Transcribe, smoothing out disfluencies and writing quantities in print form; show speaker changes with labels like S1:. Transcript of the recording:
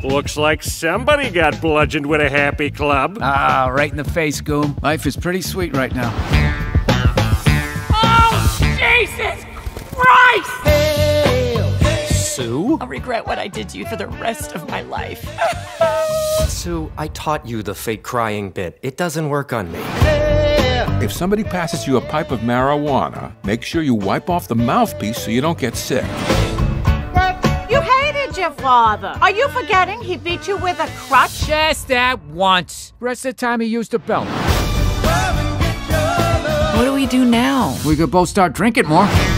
S1: Looks like somebody got bludgeoned with a happy club.
S2: Ah, right in the face, Goom. Life is pretty sweet right now.
S3: Oh, Jesus Christ!
S4: Sue?
S3: I'll regret what I did to you for the rest of my life.
S4: Sue, I taught you the fake crying bit. It doesn't work on me.
S5: If somebody passes you a pipe of marijuana, make sure you wipe off the mouthpiece so you don't get sick.
S6: You hated your father. Are you forgetting he beat you with a crutch?
S2: Just that once. Rest of the time he used a belt.
S3: What do we do now?
S2: We could both start drinking more.